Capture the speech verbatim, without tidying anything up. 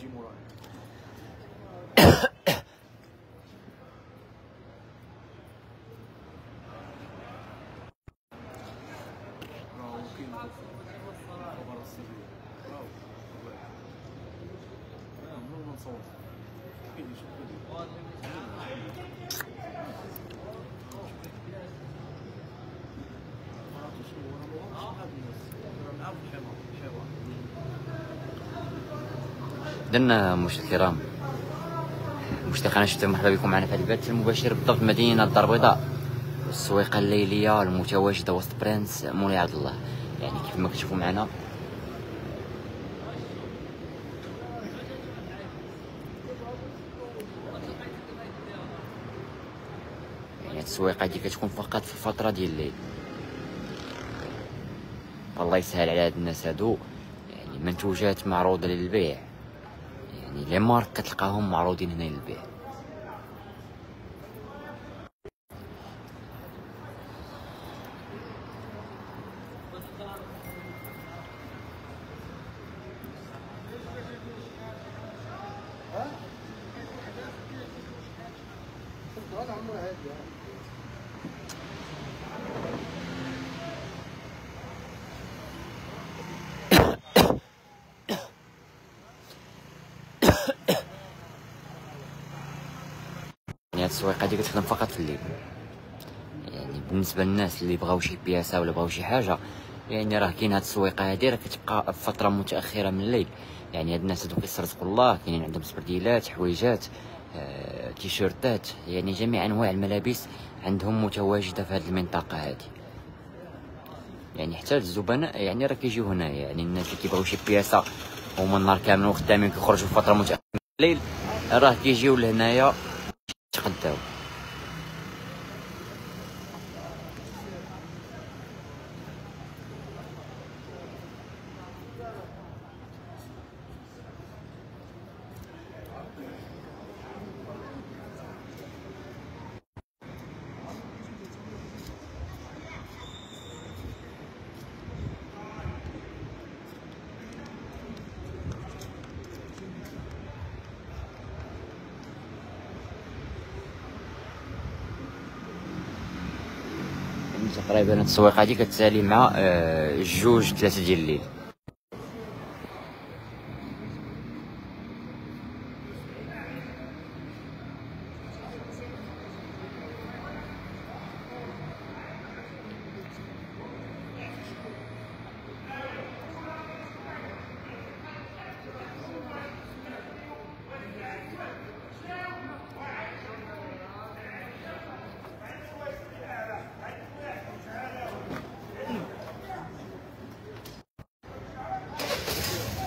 يجي مورايا. راهو كاين الخبر السري راهو والله اه من ما نصور كاين شوف إذن مشاهدينا الكرام، مشتاقين شفتوا مرحبا بكم معنا في هذا البث المباشر بالضبط مدينة الدار البيضاء، السويقة الليلية المتواجدة وسط برنس مولاي عبد الله. يعني كيف ما كتشوفوا معنا يعني هاد السويقة هادي كتكون فقط في الفترة ديال الليل. الله يسهل على هاد الناس هادو، يعني منتوجات معروضة للبيع، يعني لي مارك كتلقاهم معروضين هنا للبيع. يعني هاد السويقة هادي كتخدم فقط في الليل. يعني بالنسبة للناس اللي بغاو شي بياسة ولا بغاو شي حاجة، يعني راه كاين هاد السويقة هادي راه كتبقى في فترة متأخرة من الليل. يعني هاد الناس هادو كيسرزقوا الله، كاينين عندهم سبرديلات، حويجات، آه، تيشيرتات، يعني جميع انواع الملابس عندهم متواجدة في هاد المنطقة هادي. يعني حتى الزبناء يعني راه كيجيو هنايا، يعني الناس اللي كيبغيو شي بياسة هما النهار كامل وخدامين كيخرجوا في فترة متأخرة من الليل، راه كيجيو لهنايا يتغداو. تقريبا هاد التسويقه هادي كتسالي مع آه، جوج ثلاثه ديال الليل.